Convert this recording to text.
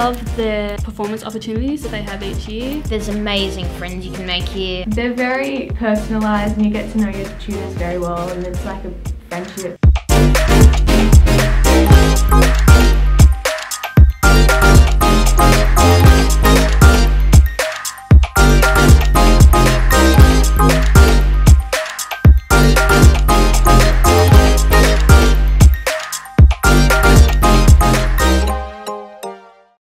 love the performance opportunities that they have each year. There's amazing friends you can make here. They're very personalised and you get to know your tutors very well, and it's like a friendship.